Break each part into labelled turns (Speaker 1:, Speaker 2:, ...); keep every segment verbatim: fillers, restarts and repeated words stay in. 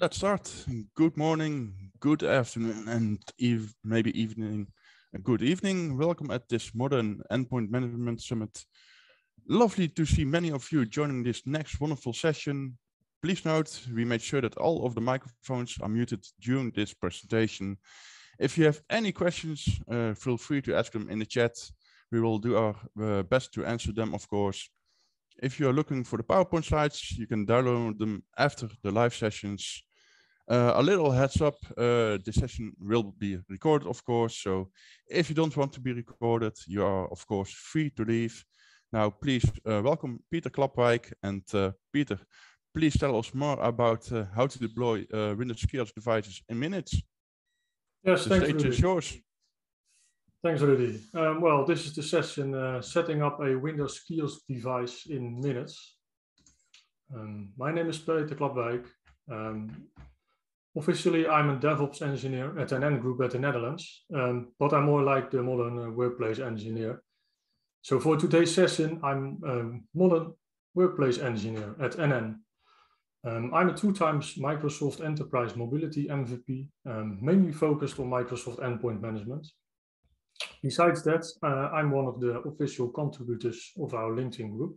Speaker 1: Let's start. Good morning, good afternoon, and eve maybe evening. Good evening. Welcome at this Modern Endpoint Management Summit. Lovely to see many of you joining this next wonderful session. Please note, we made sure that all of the microphones are muted during this presentation. If you have any questions, uh, feel free to ask them in the chat. We will do our uh, best to answer them, of course. If you are looking for the PowerPoint slides, you can download them after the live sessions. Uh, a little heads up, uh, the session will be recorded, of course. So if you don't want to be recorded, you are, of course, free to leave. Now, please uh, welcome Peter Klapwijk. And uh, Peter, please tell us more about uh, how to deploy uh, Windows kiosk devices in minutes.
Speaker 2: Yes,
Speaker 1: the
Speaker 2: thanks,
Speaker 1: stage
Speaker 2: Rudy.
Speaker 1: is yours.
Speaker 2: Thanks, Rudy. Um, well, this is the session uh, setting up a Windows kiosk device in minutes. Um, my name is Peter Klapwijk. Um, officially, I'm a DevOps engineer at N N Group at the Netherlands, um, but I'm more like the modern uh, workplace engineer. So for today's session, I'm a modern workplace engineer at N N. Um, I'm a two times Microsoft Enterprise Mobility M V P, um, mainly focused on Microsoft Endpoint Management. Besides that, uh, I'm one of the official contributors of our LinkedIn group.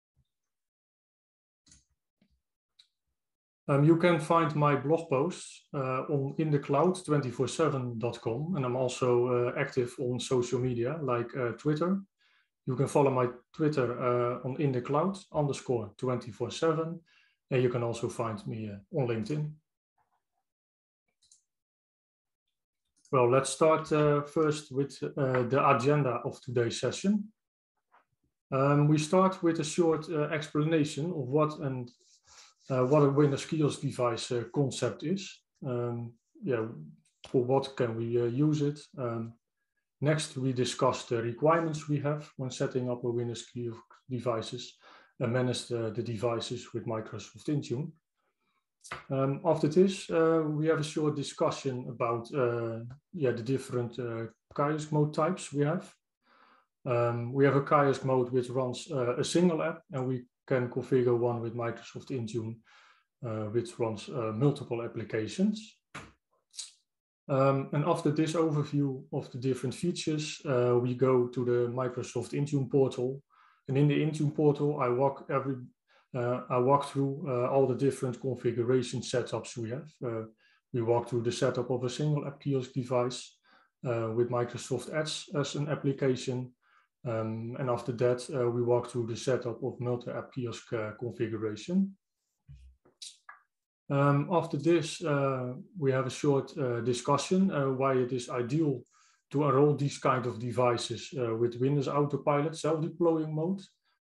Speaker 2: Um, you can find my blog posts uh, on in the cloud two four seven dot com, and I'm also uh, active on social media like uh, Twitter. You can follow my Twitter uh, on in the cloud underscore two four seven, and you can also find me uh, on LinkedIn. Well, let's start uh, first with uh, the agenda of today's session. Um, we start with a short uh, explanation of what and uh, what a Windows kiosk device uh, concept is. Um, yeah, for what can we uh, use it? Um, next, we discuss the requirements we have when setting up a Windows kiosk devices and manage the, the devices with Microsoft Intune. Um, after this, uh, we have a short discussion about uh, yeah, the different uh, kiosk mode types we have. Um, we have a kiosk mode which runs uh, a single app, and we can configure one with Microsoft Intune, uh, which runs uh, multiple applications. Um, and after this overview of the different features, uh, we go to the Microsoft Intune portal. And in the Intune portal, I walk every Uh, I walk through uh, all the different configuration setups we have. Uh, we walk through the setup of a single app kiosk device uh, with Microsoft Edge as an application. Um, and after that, uh, we walk through the setup of multi-app kiosk uh, configuration. Um, after this, uh, we have a short uh, discussion uh, why it is ideal to enroll these kind of devices uh, with Windows Autopilot self-deploying mode.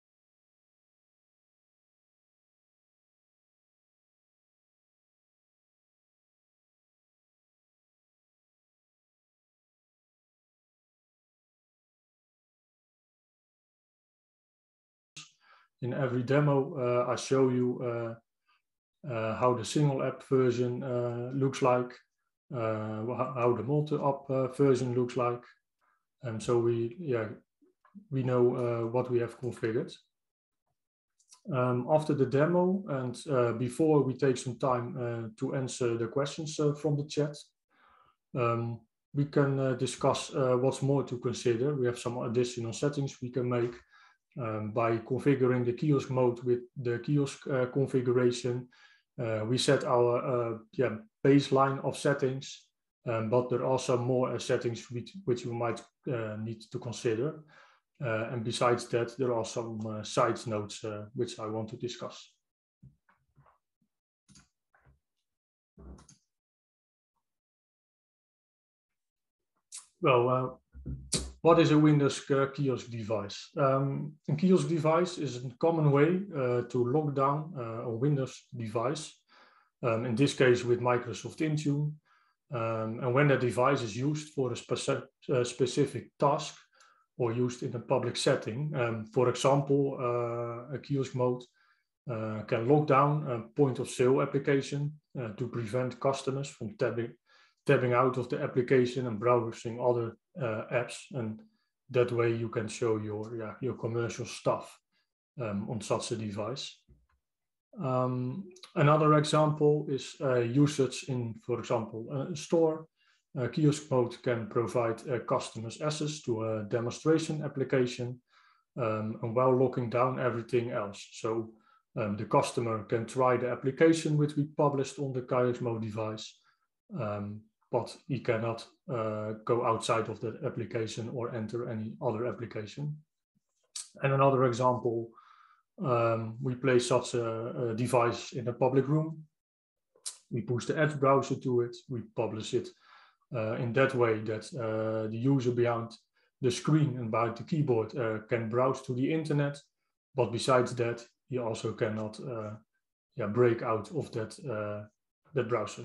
Speaker 2: In every demo, uh, I show you uh, uh, how the single app version uh, looks like, uh, how the multi-app uh, version looks like. And so we, yeah, we know uh, what we have configured. Um, after the demo and uh, before we take some time uh, to answer the questions uh, from the chat, um, we can uh, discuss uh, what's more to consider. We have some additional settings we can make. Um, by configuring the kiosk mode with the kiosk uh, configuration, uh, we set our uh, yeah, baseline of settings, um, but there are some more uh, settings which, which we might uh, need to consider. Uh, and besides that, there are some uh, side notes uh, which I want to discuss. Well, uh, what is a Windows kiosk device? Um, a kiosk device is a common way uh, to lock down uh, a Windows device, um, in this case with Microsoft Intune. Um, and when that device is used for a speci uh, specific task or used in a public setting, um, for example, uh, a kiosk mode uh, can lock down a point of sale application uh, to prevent customers from tabbing tabbing out of the application and browsing other uh, apps, and that way you can show your yeah, your commercial stuff um, on such a device. Um, another example is uh, usage in, for example, a store. Uh, kiosk mode can provide uh, customers access to a demonstration application um, and while locking down everything else. So um, the customer can try the application which we published on the kiosk mode device, um, but he cannot uh, go outside of the application or enter any other application. And another example, um, we place such a, a device in a public room. We push the Edge browser to it. We publish it uh, in that way that uh, the user behind the screen and behind the keyboard uh, can browse to the internet. But besides that, he also cannot uh, yeah, break out of that, uh, that browser.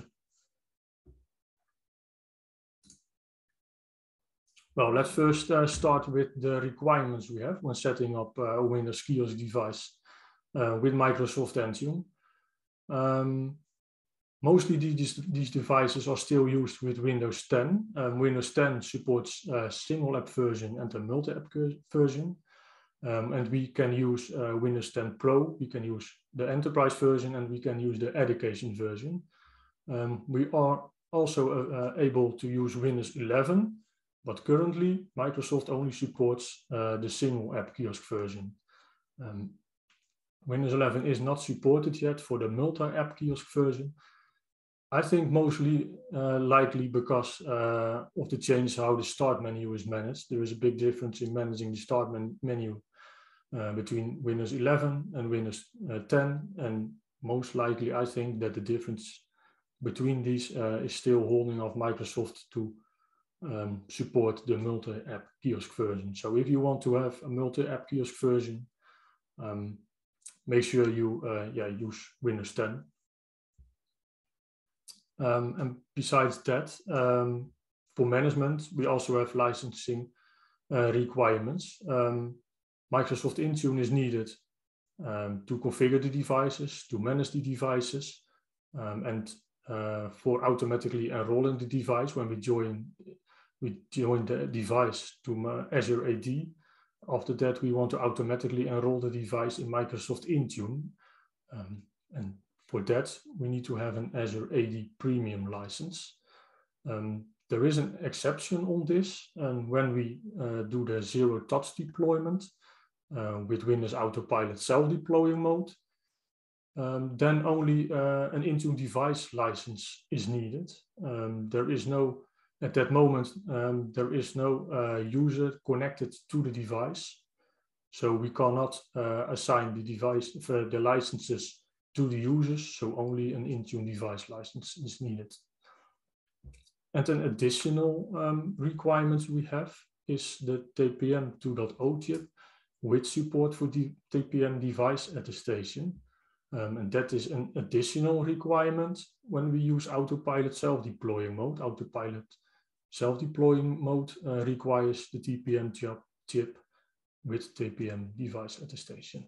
Speaker 2: Well, let's first uh, start with the requirements we have when setting up uh, a Windows kiosk device uh, with Microsoft Intune. Um, mostly these, these devices are still used with Windows ten. Um, Windows ten supports a single app version and a multi-app version. Um, and we can use uh, Windows ten Pro, we can use the enterprise version, and we can use the education version. Um, we are also uh, able to use Windows eleven. But currently, Microsoft only supports uh, the single app kiosk version. Um, Windows eleven is not supported yet for the multi-app kiosk version. I think mostly uh, likely because uh, of the change how the start menu is managed. There is a big difference in managing the start men menu uh, between Windows eleven and Windows uh, ten. And most likely, I think that the difference between these uh, is still holding off Microsoft to Um, support the multi-app kiosk version. So if you want to have a multi-app kiosk version, um, make sure you uh, yeah, use Windows ten. Um, and besides that, um, for management, we also have licensing uh, requirements. Um, Microsoft Intune is needed um, to configure the devices, to manage the devices, um, and uh, for automatically enrolling the device when we join we join the device to Azure A D. After that, we want to automatically enroll the device in Microsoft Intune. Um, and for that, we need to have an Azure A D Premium license. Um, there is an exception on this. And when we uh, do the zero touch deployment uh, with Windows Autopilot self-deploying mode, um, then only uh, an Intune device license is needed. Um, there is no At that moment, um, there is no uh, user connected to the device. So we cannot uh, assign the device, uh, the licenses to the users. So only an Intune device license is needed. And an additional um, requirement we have is the T P M two point oh chip with support for the T P M device attestation. Um, and that is an additional requirement when we use Autopilot self-deploying mode. Autopilot self-deploying mode uh, requires the T P M chip with T P M device attestation.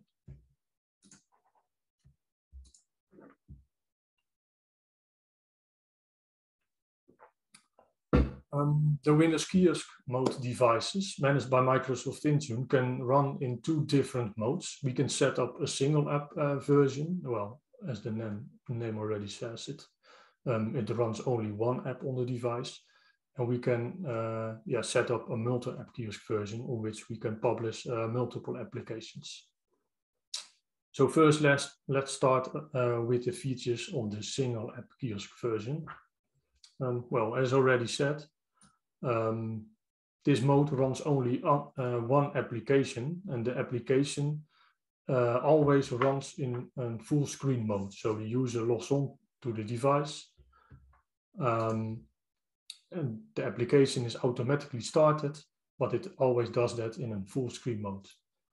Speaker 2: Um, the Windows kiosk mode devices managed by Microsoft Intune can run in two different modes. We can set up a single app uh, version. Well, as the name, name already says it, um, it runs only one app on the device. And we can uh, yeah, set up a multi-app kiosk version on which we can publish uh, multiple applications. So first, let's, let's start uh, with the features of the single app kiosk version. Um, well, as already said, um, this mode runs only on uh, one application, and the application uh, always runs in a full screen mode. So the user logs on to the device, um, and the application is automatically started, but it always does that in a full screen mode.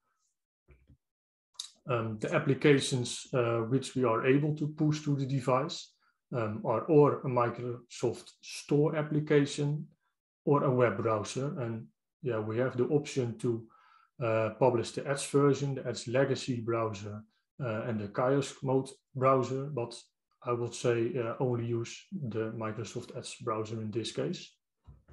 Speaker 2: Um, the applications uh, which we are able to push to the device um, are or a Microsoft Store application or a web browser. And yeah, we have the option to uh, publish the Edge version, the Edge legacy browser, uh, and the kiosk mode browser, but I would say uh, only use the Microsoft Edge browser in this case.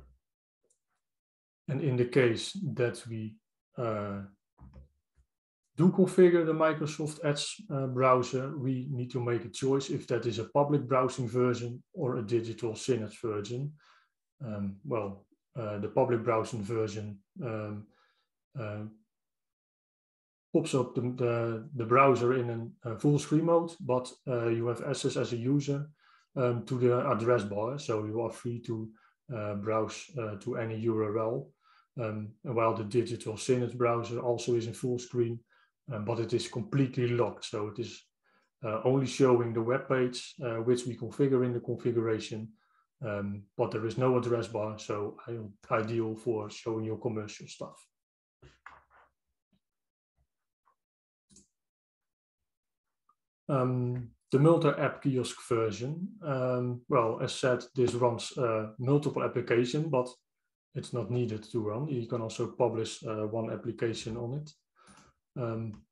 Speaker 2: And in the case that we uh, do configure the Microsoft Edge uh, browser, we need to make a choice if that is a public browsing version or a digital synods version. Um, well, uh, the public browsing version um, uh, pops up the, the, the browser in a, a full screen mode, but uh, you have access as a user um, to the address bar, so you are free to uh, browse uh, to any U R L, um, while the digital synods browser also is in full screen, um, but it is completely locked, so it is uh, only showing the web page, uh, which we configure in the configuration, um, but there is no address bar, so ideal for showing your commercial stuff. Um, the multi-app kiosk version, um, well, as said, this runs uh, multiple applications, but it's not needed to run. You can also publish uh, one application on it. Um,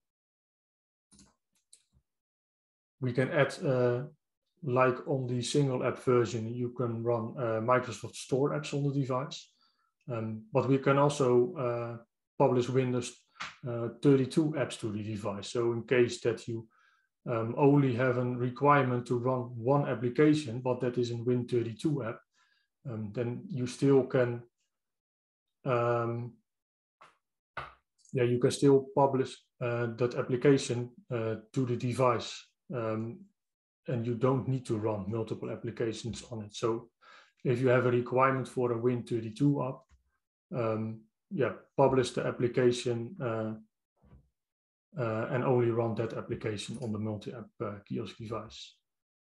Speaker 2: we can add, uh, like on the single app version, you can run uh, Microsoft Store apps on the device, um, but we can also uh, publish Windows uh, thirty-two apps to the device. So in case that you Um, only have a requirement to run one application, but that is in Win thirty-two app, um, then you still can, um, yeah, you can still publish uh, that application uh, to the device, um, and you don't need to run multiple applications on it. So if you have a requirement for a Win thirty-two app, um, yeah, publish the application uh, Uh, and only run that application on the multi-app uh, kiosk device.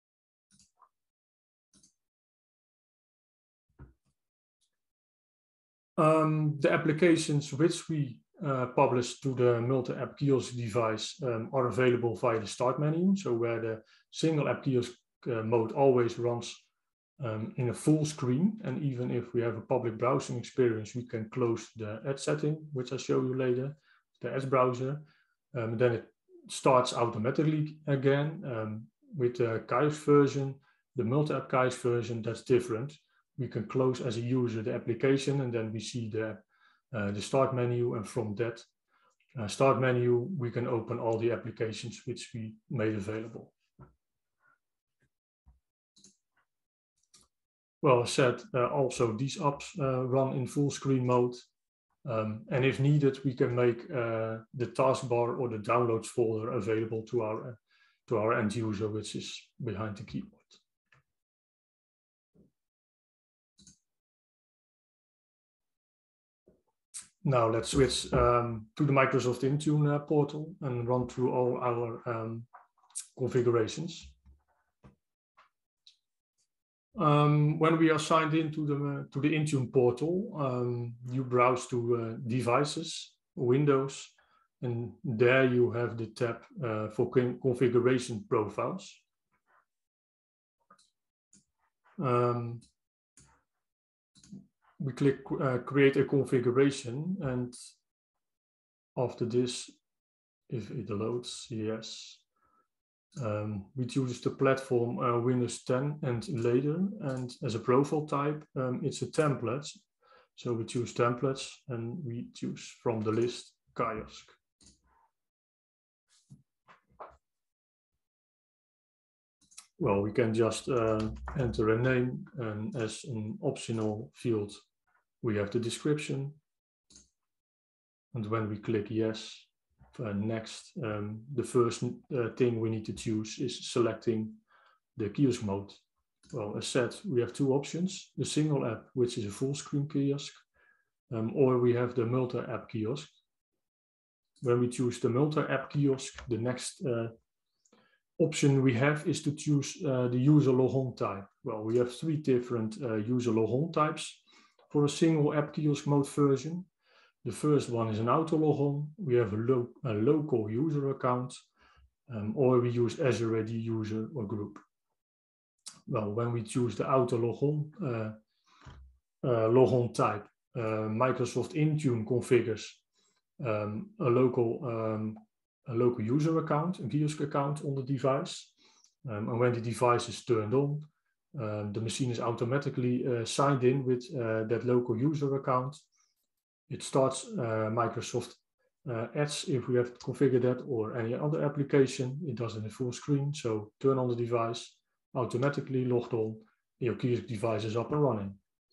Speaker 2: Um, the applications which we uh, publish to the multi-app kiosk device um, are available via the start menu. So where the single app kiosk uh, mode always runs um, in a full screen. And even if we have a public browsing experience, we can close the Edge setting, which I'll show you later, the Edge browser. Um, then it starts automatically again. Um, with the kiosk version, the multi-app kiosk version, that's different. We can close as a user the application, and then we see the, uh, the start menu, and from that uh, start menu, we can open all the applications which we made available. Well, as said, uh, also these apps uh, run in full screen mode. Um, and if needed, we can make uh, the taskbar or the downloads folder available to our, uh, to our end user, which is behind the keyboard. Now let's switch um, to the Microsoft Intune uh, portal and run through all our um, configurations. Um, when we are signed into the, uh, to the Intune portal, um, you browse to uh, devices, Windows, and there you have the tab uh, for configuration profiles. Um, we click uh, create a configuration, and after this, if it loads, yes. Um, we choose the platform uh, Windows ten and later, and as a profile type, um, it's a template. So we choose templates, and we choose from the list Kiosk. Well, we can just uh, enter a name, and as an optional field, we have the description. And when we click yes, Uh, next, um, the first uh, thing we need to choose is selecting the kiosk mode. Well, as said, we have two options: the single app, which is a full screen kiosk, um, or we have the multi-app kiosk. When we choose the multi-app kiosk, the next uh, option we have is to choose uh, the user logon type. Well, we have three different uh, user logon types for a single app kiosk mode version. The first one is an auto logon. We have a, lo a local user account, um, or we use Azure A D user or group. Well, when we choose the auto logon, uh, uh, logon type, uh, Microsoft Intune configures um, a local um, a local user account, a kiosk account on the device. Um, and when the device is turned on, um, the machine is automatically uh, signed in with uh, that local user account. It starts uh, Microsoft uh, ads if we have configured that, or any other application. It does it in full screen. So turn on the device, automatically logged on, your kiosk device is up and running.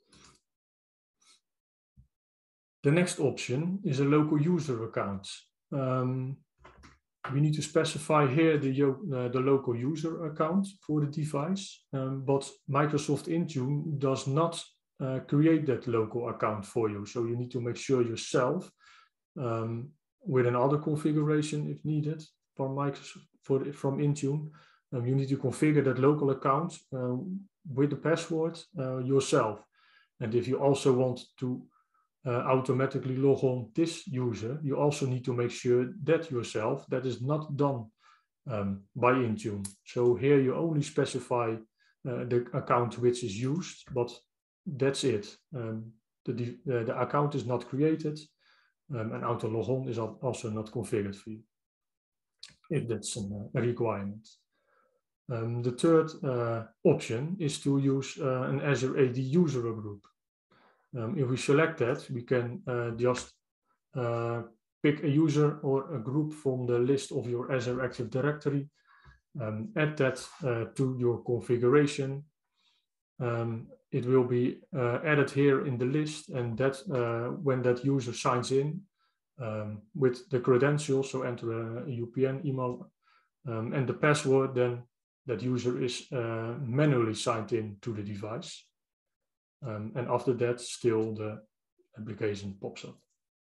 Speaker 2: The next option is a local user account. Um, we need to specify here the, uh, the local user account for the device, um, but Microsoft Intune does not uh, create that local account for you. So you need to make sure yourself um, with another configuration if needed for Microsoft, for the, from Intune. Um, you need to configure that local account uh, with the password uh, yourself. And if you also want to Uh, automatically log on this user, you also need to make sure that yourself that is not done um, by Intune. So here you only specify uh, the account which is used, but that's it. Um, the, uh, the account is not created um, and auto log on is also not configured for you, if that's an, uh, a requirement. Um, the third uh, option is to use uh, an Azure A D user group. Um, if we select that, we can uh, just uh, pick a user or a group from the list of your Azure Active Directory, um, add that uh, to your configuration. Um, it will be uh, added here in the list, and that uh, when that user signs in um, with the credentials, so enter a U P N email um, and the password, then that user is uh, manually signed in to the device. Um, and after that, still the application pops up.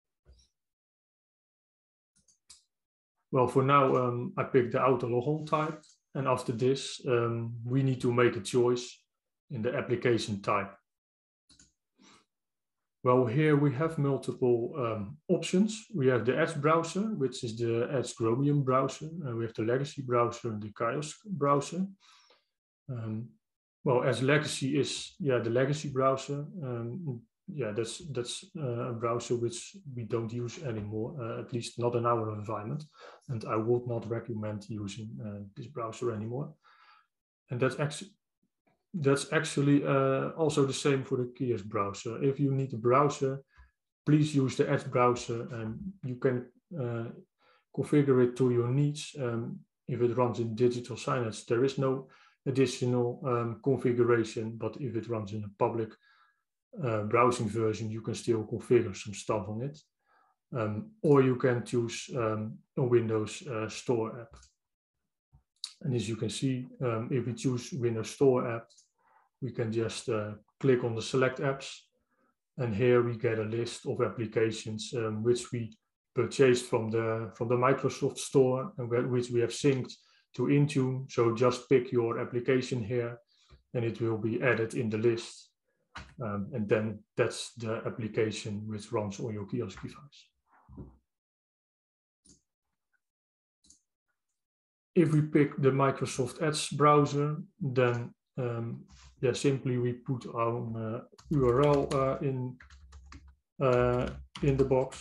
Speaker 2: Well, for now, um, I picked the auto logon type. And after this, um, we need to make a choice in the application type. Well, here we have multiple um, options. We have the Edge browser, which is the Edge Chromium browser. And we have the legacy browser and the Kiosk browser. Um, Well, as legacy is, yeah, the legacy browser. Um, yeah, that's that's uh, a browser which we don't use anymore, uh, at least not in our environment. And I would not recommend using uh, this browser anymore. And that's actually that's actually uh, also the same for the Kiosk browser. If you need a browser, please use the Edge browser, and you can uh, configure it to your needs. Um, if it runs in digital signage, there is no additional um, configuration, but if it runs in a public uh, browsing version, you can still configure some stuff on it. Um, or you can choose um, a Windows uh, Store app. And as you can see, um, if we choose Windows Store app, we can just uh, click on the select apps. And here we get a list of applications um, which we purchased from the, from the Microsoft Store and which we have synced to Intune. So just pick your application here and it will be added in the list. Um, and then that's the application which runs on your kiosk device. If we pick the Microsoft Edge browser, then um, yeah, simply we put our uh, U R L uh, in, uh, in the box.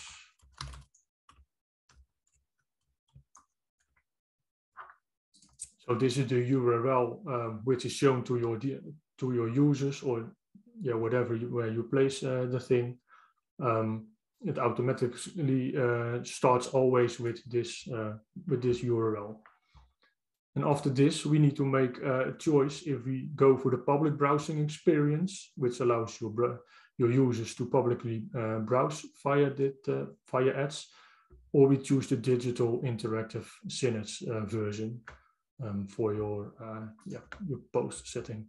Speaker 2: So this is the U R L um, which is shown to your to your users, or yeah, whatever you, where you place uh, the thing. Um, it automatically uh, starts always with this uh, with this U R L. And after this, we need to make uh, a choice if we go for the public browsing experience, which allows your your users to publicly uh, browse via that uh, via ads, or we choose the digital interactive signage uh, version. Um, for your uh, yeah, your post setting.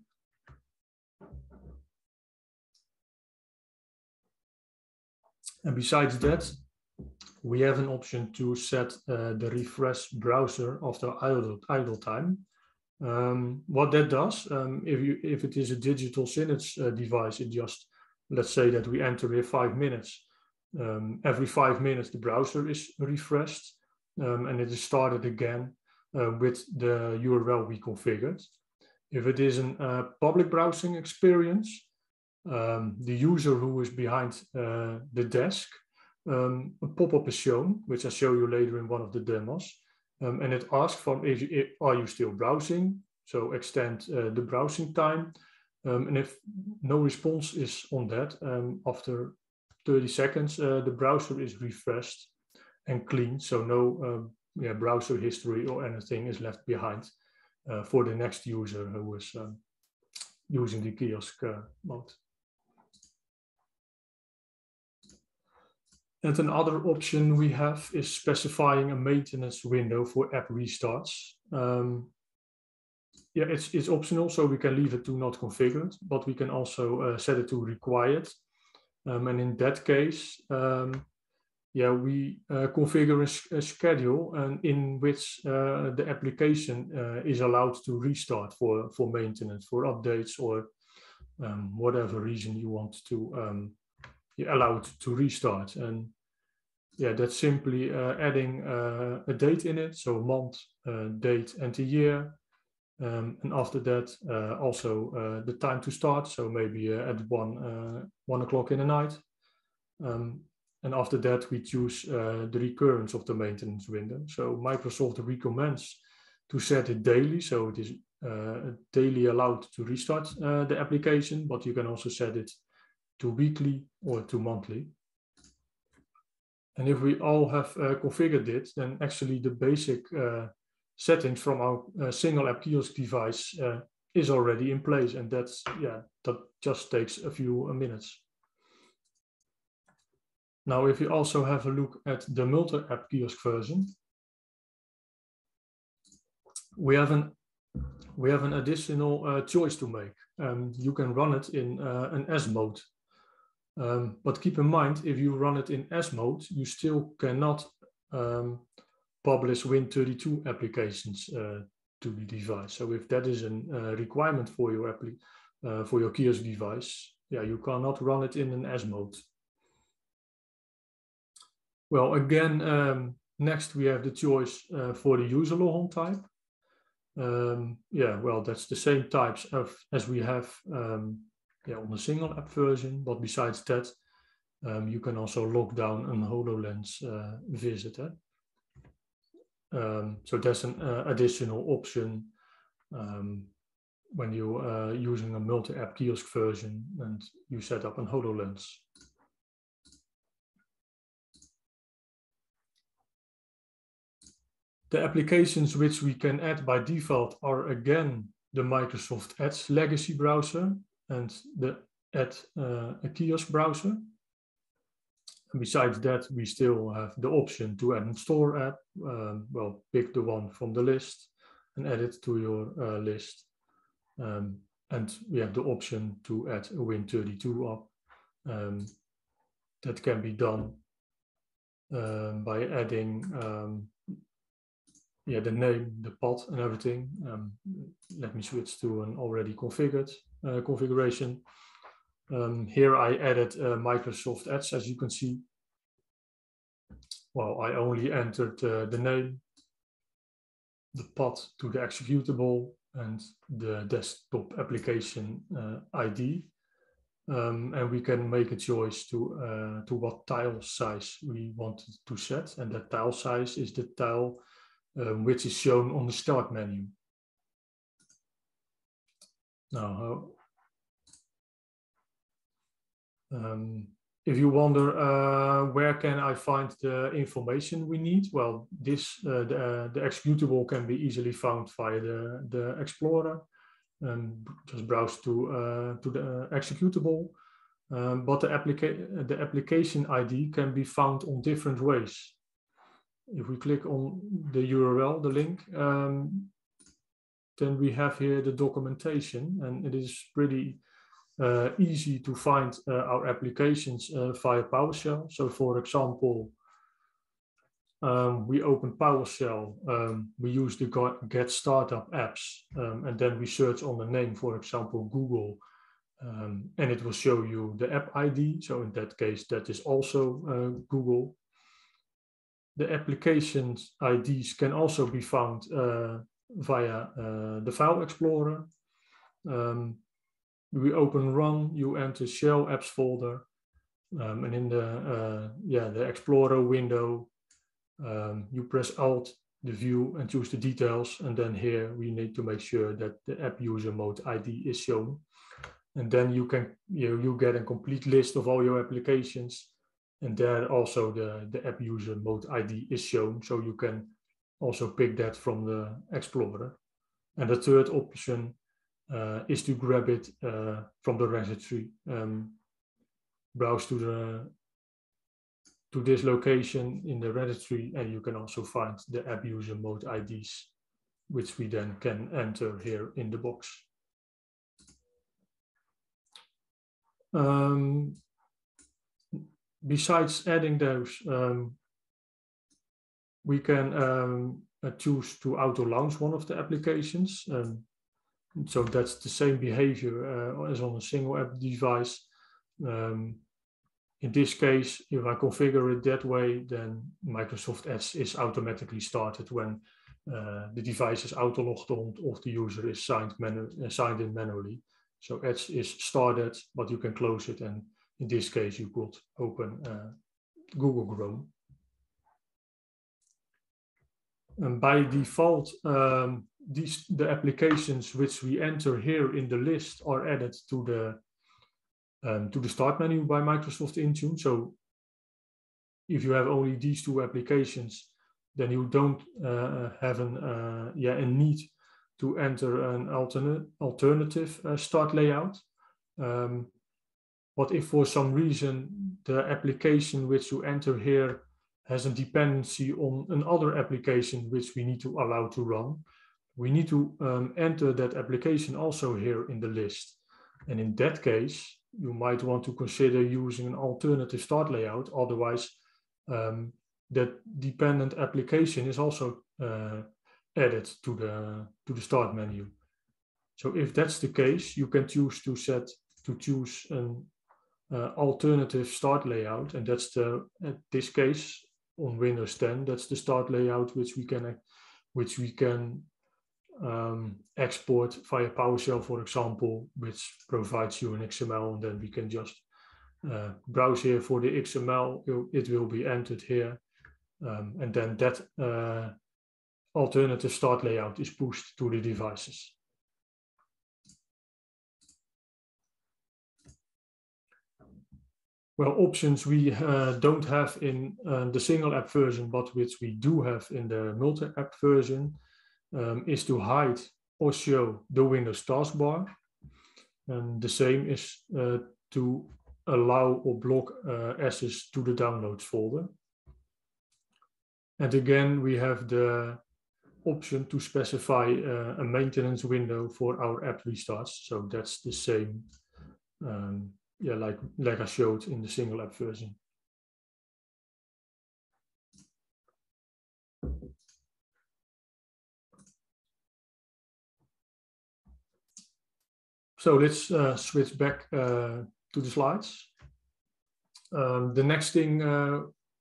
Speaker 2: And besides that, we have an option to set uh, the refresh browser after idle, idle time. Um, what that does, um, if you if it is a digital signage uh, device, it just, let's say that we enter here five minutes. Um, every five minutes the browser is refreshed um, and it is started again. Uh, with the U R L we configured. If it is a uh, public browsing experience, um, the user who is behind uh, the desk, um, a pop-up is shown, which I'll show you later in one of the demos. Um, and it asks from, if, if, are you still browsing? So extend uh, the browsing time. Um, and if no response is on that, um, after thirty seconds, uh, the browser is refreshed. and clean, so no um, yeah, browser history or anything is left behind uh, for the next user who is um, using the kiosk uh, mode. And another option we have is specifying a maintenance window for app restarts. Um, yeah, it's, it's optional, so we can leave it to not configured, but we can also uh, set it to required. Um, and in that case, um, yeah, we uh, configure a, a schedule and in which uh, the application uh, is allowed to restart for, for maintenance, for updates, or um, whatever reason you want to um, allow it to restart. And yeah, that's simply uh, adding uh, a date in it, so a month, uh, date, and a year. Um, and after that, uh, also uh, the time to start, so maybe uh, at one, uh, one o'clock in the night. Um, and after that, we choose uh, the recurrence of the maintenance window. So Microsoft recommends to set it daily, so it is uh, daily allowed to restart uh, the application, but you can also set it to weekly or to monthly. And if we all have uh, configured it, then actually the basic uh, settings from our uh, single app kiosk device uh, is already in place, and that's yeah, that just takes a few uh, minutes. Now, if you also have a look at the multi-app kiosk version, we have an we have an additional uh, choice to make. Um, you can run it in uh, an S mode. Um, but keep in mind, if you run it in S mode, you still cannot um, publish Win thirty-two applications uh, to the device. So if that is a uh, requirement for your appli uh, for your kiosk device, yeah, you cannot run it in an S mode. Well, again, um, next we have the choice uh, for the user logon type. Um, yeah, well, that's the same types of as we have um, yeah, on the single app version, but besides that, um, you can also lock down an HoloLens uh, visit. Eh? Um, so that's an uh, additional option um, when you are uh, using a multi-app kiosk version and you set up an HoloLens. The applications which we can add by default are again the Microsoft Edge legacy browser and the Add uh, a kiosk browser. And besides that, we still have the option to add a store app. Um, well, pick the one from the list and add it to your uh, list. Um, and we have the option to add a Win thirty-two app. Um, that can be done um, by adding um, yeah, the name, the path, and everything. Um, let me switch to an already configured uh, configuration. Um, here I added uh, Microsoft Edge, as you can see. Well, I only entered uh, the name, the path to the executable, and the desktop application uh, I D. Um, and we can make a choice to, uh, to what tile size we want to set. And that tile size is the tile um, which is shown on the start menu. Now, um, if you wonder uh, where can I find the information we need, well, this uh, the, uh, the executable can be easily found via the, the Explorer. Um, just browse to uh, to the uh, executable, um, but the, applica the application I D can be found on different ways. If we click on the U R L, the link, um, then we have here the documentation, and it is pretty uh, easy to find uh, our applications uh, via PowerShell. So, for example, um, we open PowerShell, um, we use the get startup apps, um, and then we search on the name, for example, Google, um, and it will show you the app I D. So in that case, that is also uh, Google. The applications I Ds can also be found uh, via uh, the File Explorer. Um, we open Run, you enter Shell Apps folder, um, and in the uh, yeah the Explorer window, um, you press Alt, the view, and choose the details. And then here we need to make sure that the app user mode I D is shown. And then you can you, you get a complete list of all your applications And there also the, the app user mode I D is shown, so you can also pick that from the Explorer. And the third option uh, is to grab it uh, from the registry. Um, browse to the to this location in the registry, and you can also find the app user mode I Ds, which we then can enter here in the box. Um, besides adding those, um, we can um, uh, choose to auto launch one of the applications. Um, so that's the same behavior uh, as on a single app device. Um, in this case, if I configure it that way, then Microsoft Edge is automatically started when uh, the device is auto logged on or the user is signed, uh, signed in manually. So Edge is started, but you can close it, and in this case you could open uh, Google Chrome. And by default, um, these the applications which we enter here in the list are added to the um, to the start menu by Microsoft Intune. So if you have only these two applications, then you don't uh, have an uh, yeah a need to enter an alternate alternative uh, start layout. Um, but if for some reason the application which you enter here has a dependency on another application which we need to allow to run, we need to um, enter that application also here in the list. And in that case, you might want to consider using an alternative start layout. Otherwise, um, that dependent application is also uh, added to the, to the start menu. So if that's the case, you can choose to set to choose an uh, alternative start layout, and that's the at this case on Windows ten. That's the start layout which we can which we can um, export via PowerShell, for example, which provides you an X M L, and then we can just uh, browse here for the X M L. It will be entered here, um, and then that uh, alternative start layout is pushed to the devices. Well, options we uh, don't have in uh, the single app version, but which we do have in the multi-app version, um, is to hide or show the Windows taskbar. And the same is uh, to allow or block uh, access to the downloads folder. And again, we have the option to specify uh, a maintenance window for our app restarts. So that's the same. Um, Yeah, like, like I showed in the single app version. So let's uh, switch back uh, to the slides. Um, the next thing uh,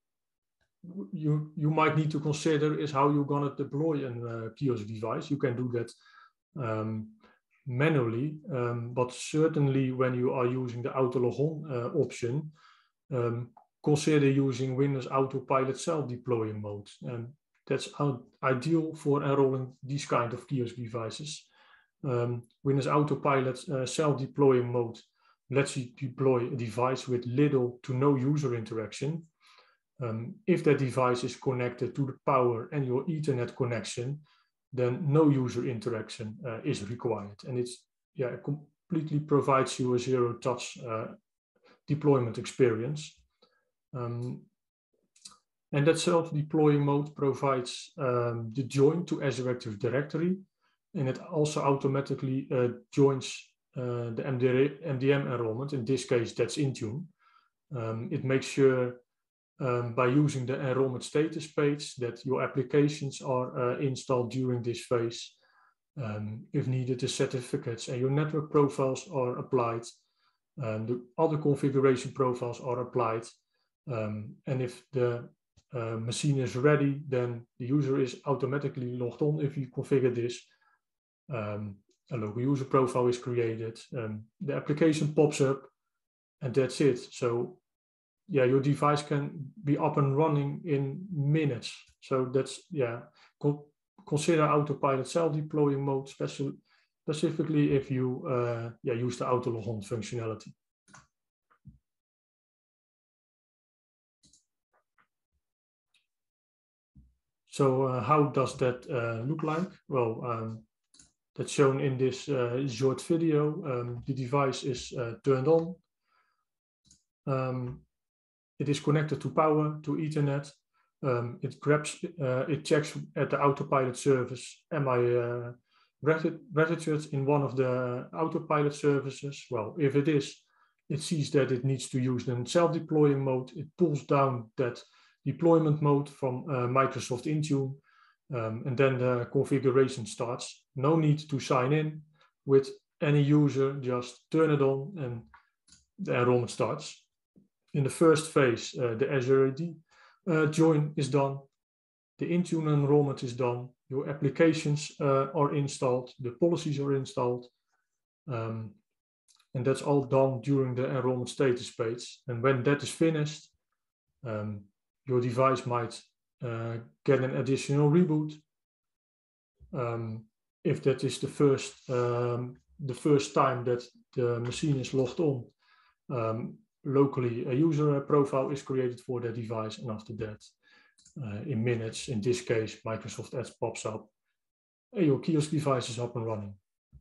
Speaker 2: you, you might need to consider is how you're going to deploy a uh, kiosk device. You can do that um, manually, um, but certainly when you are using the auto logon uh, option, um, consider using Windows Autopilot self-deploying mode. And that's ideal for enrolling these kind of kiosk devices. Um, Windows Autopilot uh, self-deploying mode lets you deploy a device with little to no user interaction. Um, if that device is connected to the power and your Ethernet connection, then no user interaction uh, is required. And it's, yeah, it completely provides you a zero-touch uh, deployment experience. Um, and that self-deploying mode provides um, the join to Azure Active Directory, and it also automatically uh, joins uh, the M D M enrollment. In this case, that's Intune. Um, it makes sure um, by using the enrollment status page that your applications are uh, installed during this phase. Um, if needed, the certificates and your network profiles are applied. Um, the other configuration profiles are applied. Um, and if the uh, machine is ready, then the user is automatically logged on if you configure this. Um, a local user profile is created. Um, the application pops up, and that's it. So yeah, your device can be up and running in minutes. So that's, yeah, co consider autopilot self-deploying mode, special, specifically if you uh, yeah, use the auto logon functionality. So uh, how does that uh, look like? Well, um, that's shown in this uh, short video. Um, the device is uh, turned on. Um, it is connected to power, to Ethernet. Um, it grabs, uh, it checks at the autopilot service, am I uh, registered in one of the autopilot services? Well, if it is, it sees that it needs to use the self-deploying mode. It pulls down that deployment mode from uh, Microsoft Intune, um, and then the configuration starts. No need to sign in with any user, just turn it on and the enrollment starts. In the first phase, uh, the Azure A D uh, join is done, the Intune enrollment is done, your applications uh, are installed, the policies are installed, um, and that's all done during the enrollment status page. And when that is finished, um, your device might uh, get an additional reboot. Um, if that is the first, um, the first time that the machine is logged on, um, locally a user profile is created for that device, and after that, uh, in minutes, in this case, Microsoft Edge pops up, and your kiosk device is up and running.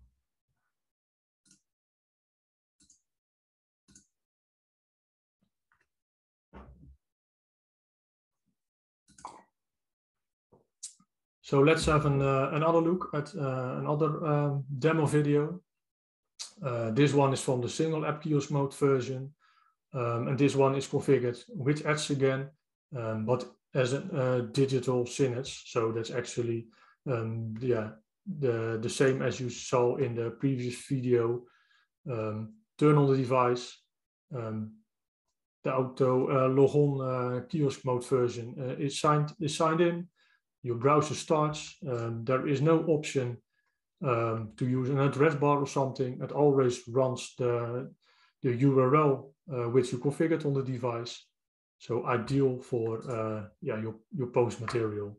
Speaker 2: So let's have an, uh, another look at uh, another um, demo video. Uh, this one is from the single app kiosk mode version. Um, and this one is configured with Edge again, um, but as a uh, digital S Y N Edge. So that's actually um, yeah, the, the same as you saw in the previous video. Um, turn on the device. Um, the auto uh, logon uh, kiosk mode version uh, is, signed, is signed in. Your browser starts. Um, there is no option um, to use an address bar or something. It always runs the, the U R L Uh, which you configured on the device, so ideal for uh, yeah your your post material.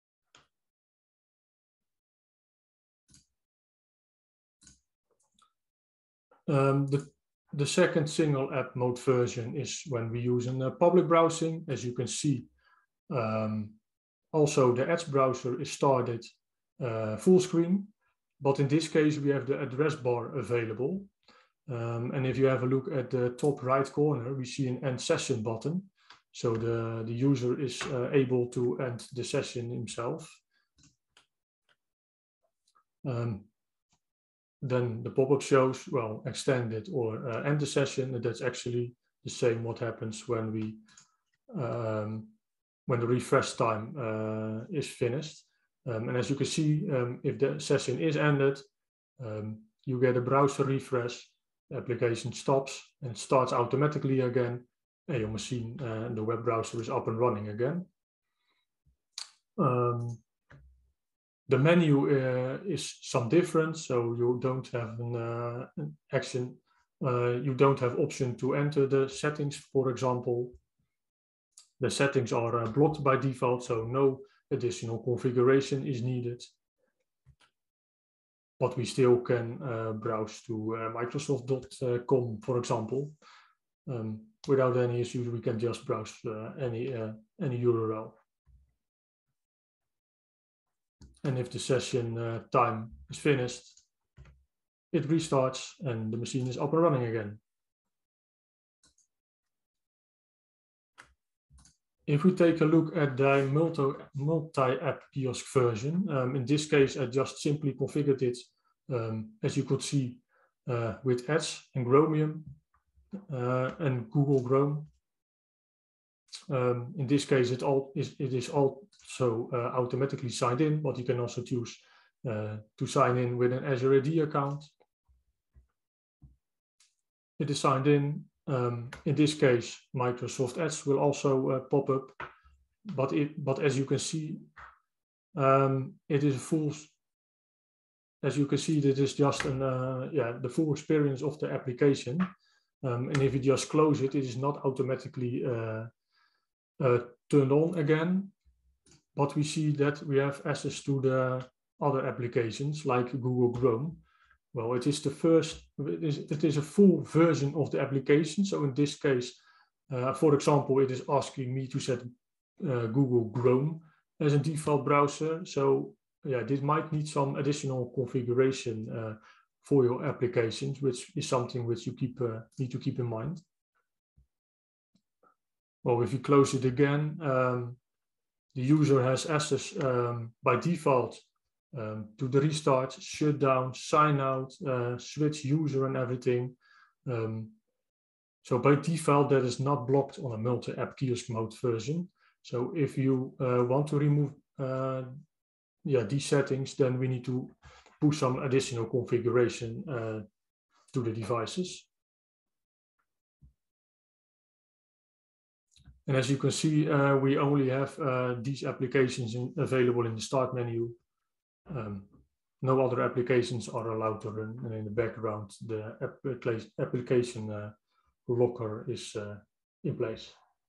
Speaker 2: Um, the the second single app mode version is when we use a uh, public browsing. As you can see, um, also the Edge browser is started uh, full screen, but in this case we have the address bar available. Um, and if you have a look at the top right corner, we see an end session button. So the, the user is uh, able to end the session himself. Um, then the pop-up shows, well, extend it or uh, end the session. And that's actually the same what happens when we um, when the refresh time uh, is finished. Um, and as you can see, um, if the session is ended, um, you get a browser refresh. The application stops and it starts automatically again, and your machine and uh, the web browser is up and running again. Um, the menu uh, is some different, so you don't have an, uh, an action. Uh, you don't have option to enter the settings, for example. The settings are uh, blocked by default, so no additional configuration is needed. But we still can uh, browse to uh, Microsoft dot com, for example. Um, without any issues, we can just browse uh, any, uh, any U R L. And if the session uh, time is finished, it restarts and the machine is up and running again. If we take a look at the multi-app kiosk version, um, in this case, I just simply configured it, um, as you could see, uh, with Edge and Chromium uh, and Google Chrome. Um, in this case, it, all is, it is also uh, automatically signed in, but you can also choose uh, to sign in with an Azure A D account. It is signed in. Um, in this case, Microsoft Edge will also uh, pop up, but it, but as you can see, um, it is a full. As you can see, this is just an uh, yeah the full experience of the application, um, and if you just close it, it is not automatically uh, uh, turned on again. But we see that we have access to the other applications like Google Chrome. Well, it is the first, it is, it is a full version of the application. So in this case, uh, for example, it is asking me to set uh, Google Chrome as a default browser. So yeah, this might need some additional configuration uh, for your applications, which is something which you keep uh, need to keep in mind. Well, if you close it again, um, the user has access um, by default um, to the restart, shutdown, sign out, uh, switch user and everything. Um, so by default, that is not blocked on a multi-app kiosk mode version. So if you uh, want to remove uh, yeah, these settings, then we need to put some additional configuration uh, to the devices. And as you can see, uh, we only have uh, these applications in, available in the start menu. Um, no other applications are allowed to run, and in the background, the application, application uh, locker is uh, in place.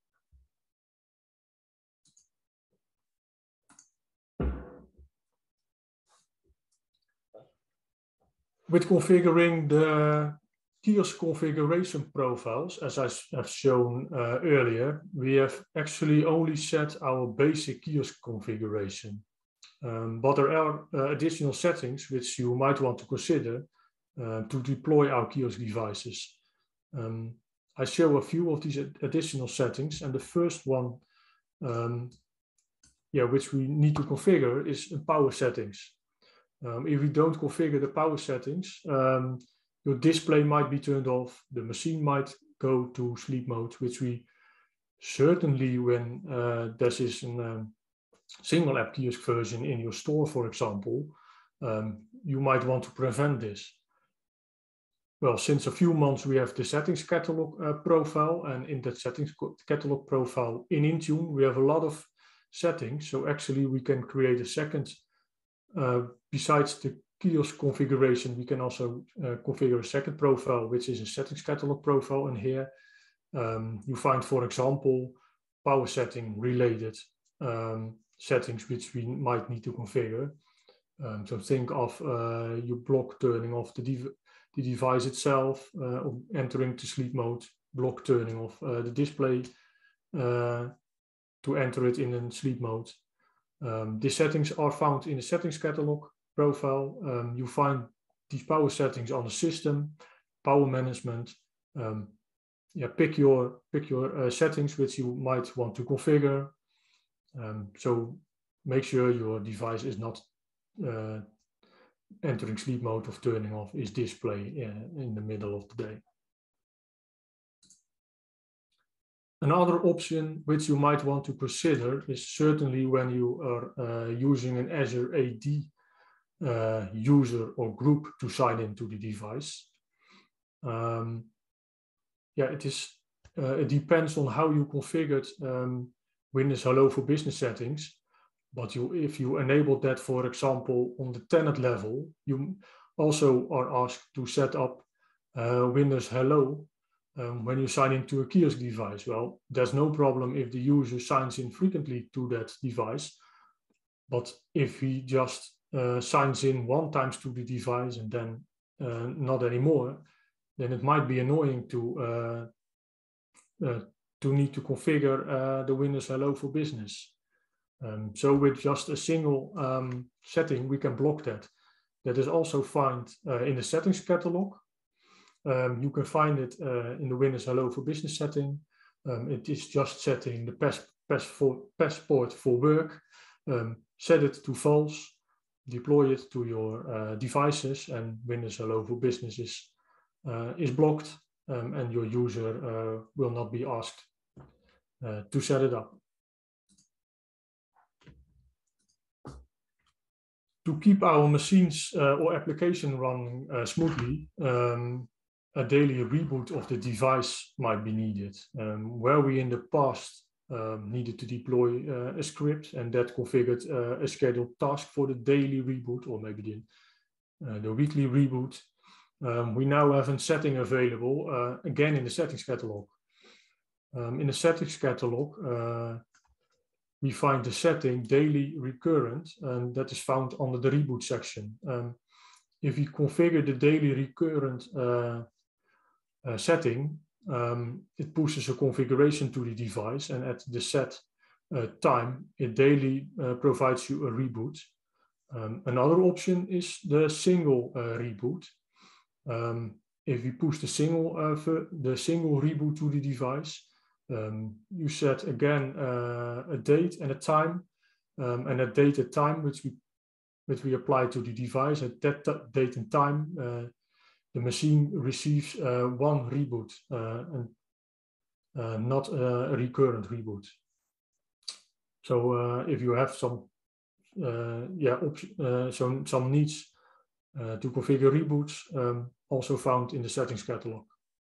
Speaker 2: With configuring the kiosk configuration profiles, as I have shown uh, earlier, we have actually only set our basic kiosk configuration. Um, but there are uh, additional settings which you might want to consider uh, to deploy our kiosk devices. Um, I show a few of these ad additional settings, and the first one, um, yeah, which we need to configure is power settings. Um, if we don't configure the power settings, um, your display might be turned off, the machine might go to sleep mode, which we certainly, when uh, this is a um, single app kiosk version in your store, for example, um, you might want to prevent this. Well, since a few months we have the settings catalog uh, profile, and in that settings catalog profile in Intune, we have a lot of settings. So actually we can create a second, uh, besides the kiosk configuration, we can also uh, configure a second profile, which is a settings catalog profile. And here um, you find, for example, power setting related um, settings which we might need to configure. Um, so think of uh, your block turning off the, dev the device itself, uh, or entering to sleep mode, block turning off uh, the display uh, to enter it in a sleep mode. Um, these settings are found in the settings catalog profile. Um, you find these power settings on the system, power management. Um, yeah, pick your pick your uh, settings which you might want to configure. Um, so make sure your device is not uh, entering sleep mode or turning off its display uh, in the middle of the day. Another option which you might want to consider is certainly when you are uh, using an Azure A D uh, user or group to sign into the device. Um, yeah, it is. Uh, it depends on how you configured um, Windows Hello for Business settings. But you, if you enable that, for example, on the tenant level, you also are asked to set up uh, Windows Hello um, when you sign into a kiosk device. Well, there's no problem if the user signs in frequently to that device. But if he just uh, signs in one time to the device and then uh, not anymore, then it might be annoying to uh, uh, to need to configure uh, the Windows Hello for Business. Um, so with just a single um, setting, we can block that. That is also found uh, in the settings catalog. Um, you can find it uh, in the Windows Hello for Business setting. Um, it is just setting the pass, pass for, passport for work, um, set it to false, deploy it to your uh, devices, and Windows Hello for Business is, uh, is blocked, um, and your user uh, will not be asked uh, to set it up. To keep our machines uh, or application running uh, smoothly, um, a daily reboot of the device might be needed. Um, where we in the past um, needed to deploy uh, a script and that configured uh, a scheduled task for the daily reboot, or maybe the, uh, the weekly reboot, um, we now have a setting available uh, again in the settings catalog. Um, in the settings catalog, uh, we find the setting daily recurrent, and that is found under the reboot section. Um, if we configure the daily recurrent uh, uh, setting, um, it pushes a configuration to the device, and at the set uh, time, it daily uh, provides you a reboot. Um, another option is the single uh, reboot. Um, if you push the single, uh, the single reboot to the device, um, you set again uh, a date and a time, um, and a date and time which we which we apply to the device. At that date and time, uh, the machine receives uh, one reboot uh, and uh, not a recurrent reboot. So uh, if you have some uh, yeah uh, some some needs uh, to configure reboots, um, also found in the settings catalog.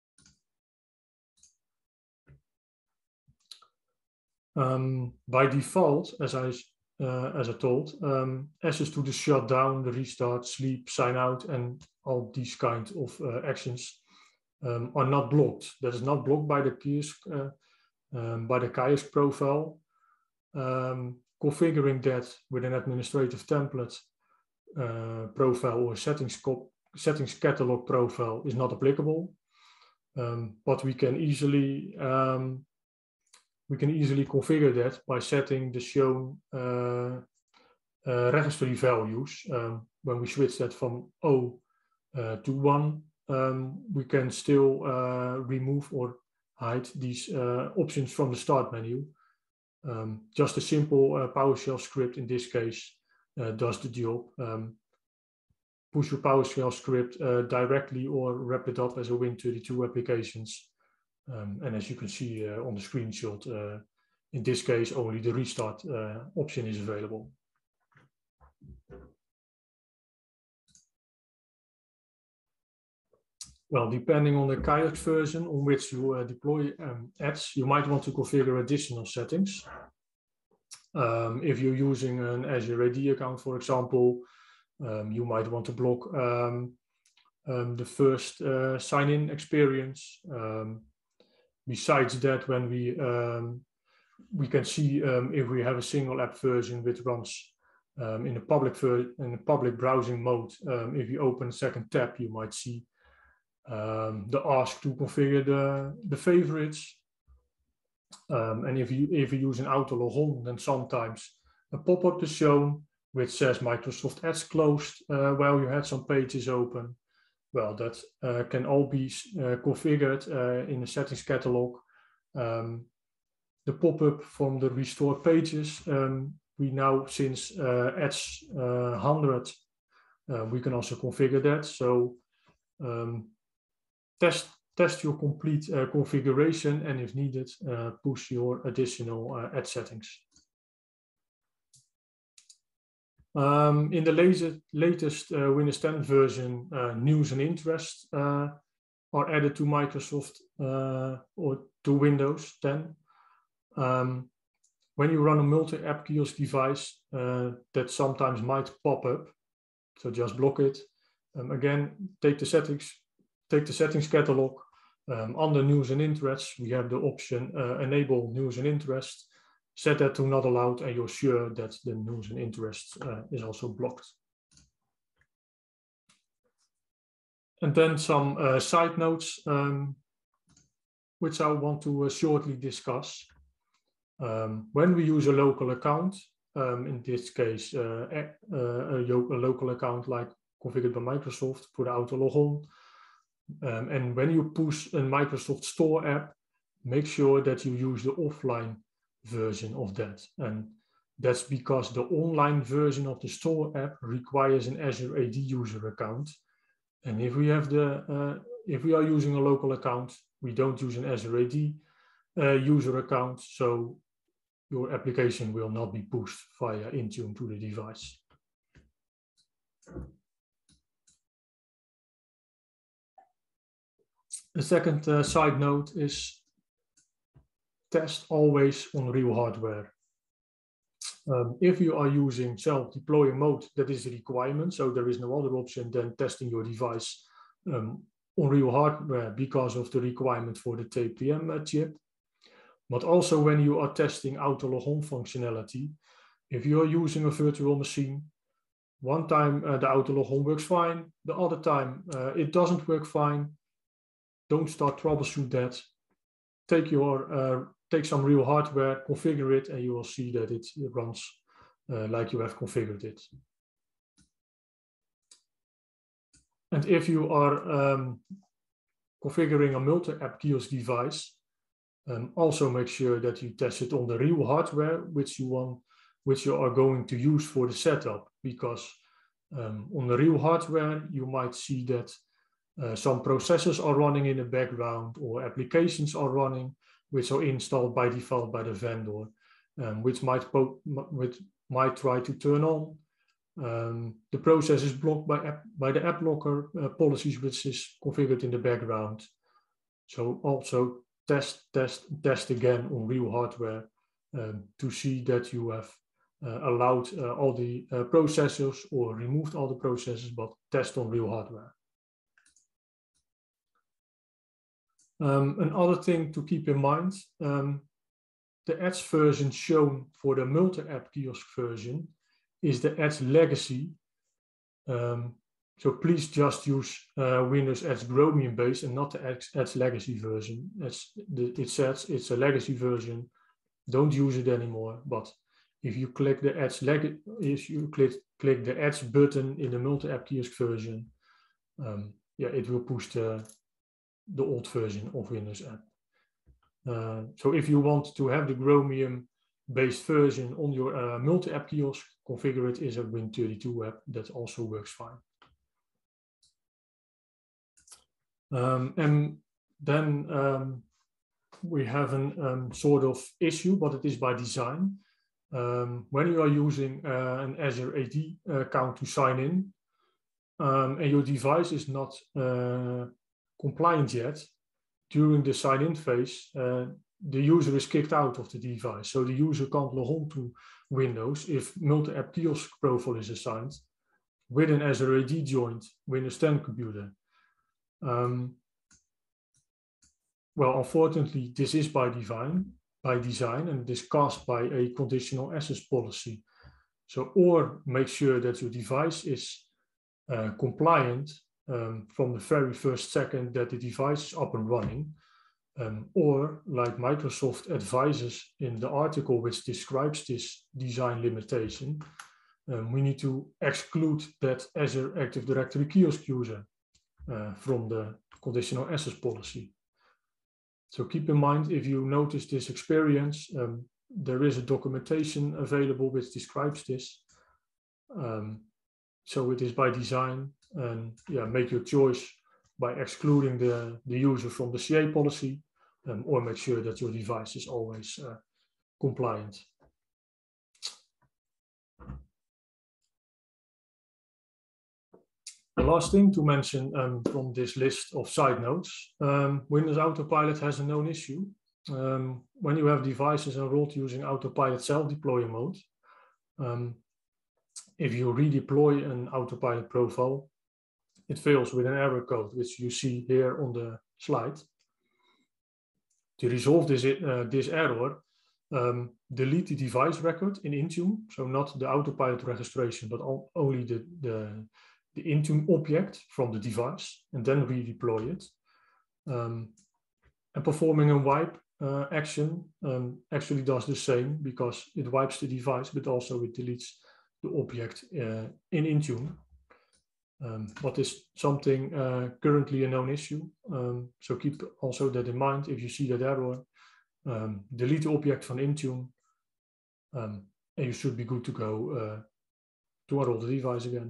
Speaker 2: Um, by default, as I uh, as I told, um, access to the shutdown, the restart, sleep, sign out, and all these kind of uh, actions um, are not blocked. That is not blocked by the kiosk uh, um, by the kiosk profile. Um, configuring that with an administrative template uh, profile or settings settings catalog profile is not applicable, um, but we can easily um, we can easily configure that by setting the shown uh, uh, registry values. Um, when we switch that from zero uh, to one, um, we can still uh, remove or hide these uh, options from the start menu. Um, just a simple uh, PowerShell script in this case uh, does the job. Um, push your PowerShell script uh, directly or wrap it up as a Win thirty-two applications. Um, and as you can see uh, on the screenshot, uh, in this case, only the restart uh, option is available. Well, depending on the kiosk version on which you uh, deploy um, ads, you might want to configure additional settings. Um, if you're using an Azure A D account, for example, um, you might want to block um, um, the first uh, sign-in experience. Um, besides that, when we um, we can see um, if we have a single app version which runs um, in a public in a public browsing mode. Um, if you open a second tab, you might see Um, the ask to configure the, the favorites. Um, and if you, if you use an auto logon, then sometimes a pop-up is shown which says Microsoft Ads closed uh, while you had some pages open. Well, that uh, can all be uh, configured uh, in the settings catalog. Um, the pop-up from the restore pages, um, we now, since uh, Ads uh, one hundred, uh, we can also configure that. So um, Test, test your complete uh, configuration, and if needed, uh, push your additional uh, ad settings. Um, in the latest, latest uh, Windows ten version, uh, news and interest uh, are added to Microsoft uh, or to Windows ten. Um, when you run a multi-app kiosk device, uh, that sometimes might pop up, so just block it. Um, again, take the settings. Take the settings catalog. Um, under news and interests, we have the option uh, enable news and interests. Set that to not allowed, and you're sure that the news and interests uh, is also blocked. And then some uh, side notes, um, which I want to uh, shortly discuss. Um, when we use a local account, um, in this case, uh, a, a, a local account like configured by Microsoft for the auto logon. Um, and when you push a Microsoft Store app, make sure that you use the offline version of that. And that's because the online version of the Store app requires an Azure A D user account. And if we have the, uh, if we are using a local account, we don't use an Azure A D uh, user account, so your application will not be pushed via Intune to the device. The second uh, side note is test always on real hardware. Um, if you are using self-deploying mode, that is a requirement, so there is no other option than testing your device um, on real hardware because of the requirement for the T P M uh, chip. But also when you are testing auto logon functionality, if you are using a virtual machine, one time uh, the auto logon works fine, the other time uh, it doesn't work fine. Don't start troubleshoot that. Take your uh, take some real hardware, configure it, and you will see that it runs uh, like you have configured it. And if you are um, configuring a multi-app kiosk device, um, also make sure that you test it on the real hardware which you want, which you are going to use for the setup, because um, on the real hardware you might see that uh, some processes are running in the background, or applications are running which are installed by default by the vendor, um, which might which might try to turn on. Um, the process is blocked by app, by the app locker uh, policies, which is configured in the background. So also test, test, test again on real hardware um, to see that you have uh, allowed uh, all the uh, processors or removed all the processors, but test on real hardware. Um, another thing to keep in mind, um, the Edge version shown for the multi-app kiosk version is the Edge legacy. Um, so please just use uh, Windows Edge Chromium base and not the Edge, Edge legacy version. It's the, it says it's a legacy version. Don't use it anymore. But if you click the Edge leg, if you click click the Edge button in the multi-app kiosk version, um, yeah, it will push the the old version of Windows app. Uh, so if you want to have the Chromium based version on your uh, multi-app kiosk, configure it as a Win thirty-two app. That also works fine. Um, and then um, we have an um, sort of issue, but it is by design. Um, when you are using uh, an Azure A D account to sign in, um, and your device is not uh, compliant yet, during the sign-in phase, uh, the user is kicked out of the device. So the user can't log on to Windows if multi-app kiosk profile is assigned with an Azure A D joined Windows ten computer. Um, well, unfortunately, this is by design, by design, and it is caused by a conditional access policy. So, or make sure that your device is uh, compliant um, from the very first second that the device is up and running. Um, or, like Microsoft advises in the article which describes this design limitation, um, we need to exclude that Azure Active Directory kiosk user uh, from the conditional access policy. So keep in mind, if you notice this experience, um, there is a documentation available which describes this. Um, so it is by design, and yeah, make your choice by excluding the, the user from the C A policy, um, or make sure that your device is always uh, compliant. The last thing to mention um, from this list of side notes, um, Windows Autopilot has a known issue. Um, when you have devices enrolled using Autopilot self-deployer mode, um, if you redeploy an Autopilot profile, it fails with an error code, which you see here on the slide. To resolve this, uh, this error, um, delete the device record in Intune, so not the Autopilot registration, but all, only the, the the Intune object from the device, and then redeploy it. Um, and performing a wipe uh, action um, actually does the same, because it wipes the device, but also it deletes the object uh, in Intune. Um, but is something uh, currently a known issue. Um, so keep also that in mind. If you see that error, um, delete the object from Intune, um, and you should be good to go uh, to enroll the device again.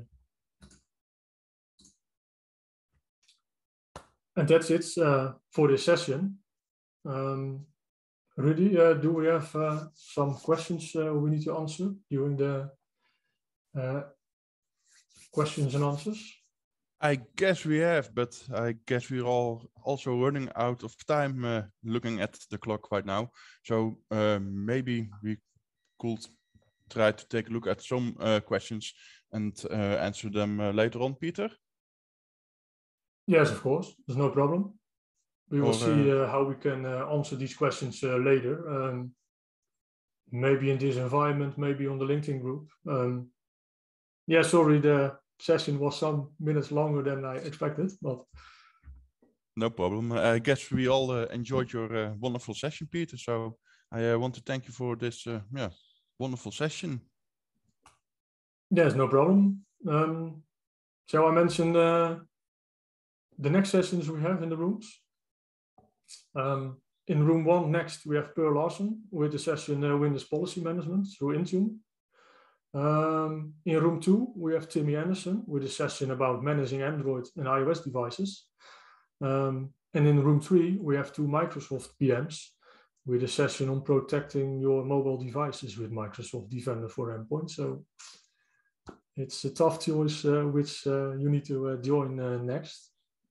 Speaker 2: And that's it uh, for this session. Um, Rudy, uh, do we have uh, some questions uh, we need to answer during the uh, questions and answers?
Speaker 1: I guess we have, but I guess we're all also running out of time uh, looking at the clock right now. So uh, maybe we could try to take a look at some uh, questions and uh, answer them uh, later on, Peter.
Speaker 2: Yes, of course. There's no problem. We will
Speaker 1: or,
Speaker 2: see
Speaker 1: uh,
Speaker 2: uh, how we can uh, answer these questions uh, later. Um, maybe in this environment, maybe on the LinkedIn group. Um, yeah, sorry, the session was some minutes longer than I expected, but
Speaker 1: no problem. I guess we all uh, enjoyed your uh, wonderful session, Peter. So I uh, want to thank you for this uh, yeah, wonderful session.
Speaker 2: Yes, no problem. Um, shall I mention uh, the next sessions we have in the rooms? Um, in room one next, we have Per Larsen with the session uh, Windows Policy Management through Intune. Um, in room two, we have Timmy Anderson with a session about managing Android and iOS devices. Um, and in room three, we have two Microsoft P Ms with a session on protecting your mobile devices with Microsoft Defender for Endpoint. So it's a tough choice uh, which uh, you need to uh, join uh, next.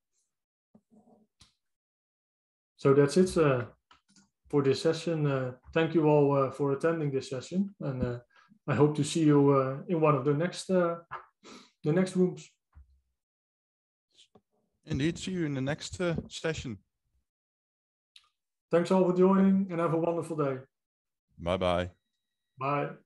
Speaker 2: So that's it uh, for this session. Uh, thank you all uh, for attending this session, and uh, I hope to see you uh, in one of the next uh, the next rooms.
Speaker 1: Indeed, see you in the next uh, session.
Speaker 2: Thanks all for joining, and have a wonderful day.
Speaker 1: Bye-bye.
Speaker 2: Bye.